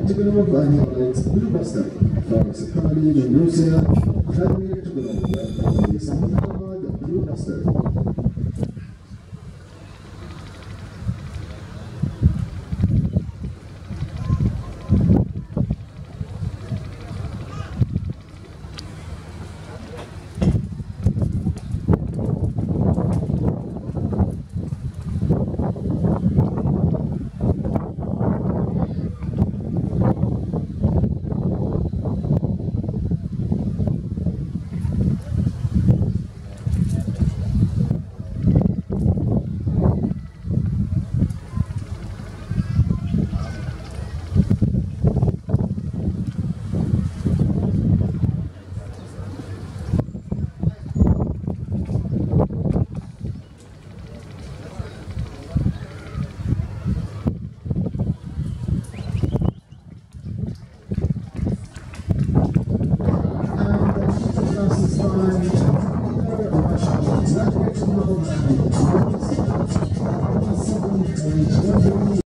地区の場合にはブルーバスター、かなりの良性なタイムエレクトロンであったり、その場合はブルーバスター。